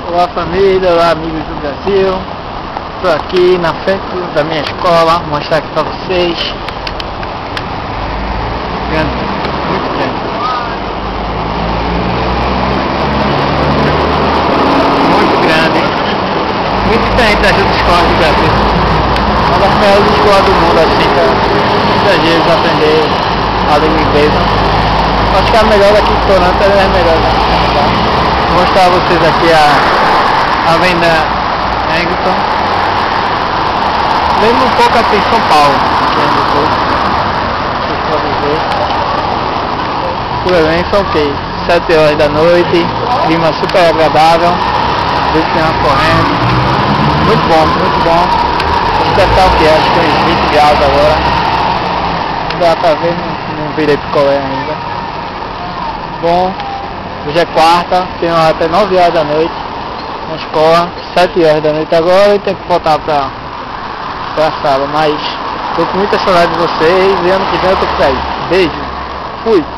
Olá família, olá amigos do Brasil. Estou aqui na frente da minha escola, vou mostrar aqui para vocês. Grande, muito grande. Muito grande. Muito diferente das outras escolas do Brasil. Uma das melhores escolas do mundo, assim, para muitas vezes aprender a língua inglesa. Acho que a melhor aqui de Toronto é a melhor, né? Vou mostrar a vocês aqui a Avenida Eglinton. Lembra um pouco aqui em São Paulo, que é por aí são o que? 7 horas da noite, clima super agradável, vento correndo, muito bom, muito bom. Acho que deve estar o que? Acho que uns 20 graus agora. Dá pra ver, não virei picolé ainda. Bom, hoje é quarta, tenho até 9 horas da noite na escola, 7 horas da noite agora e tenho que voltar pra sala, mas tô com muita saudade de vocês e ano que vem eu tô por aí. Beijo, fui!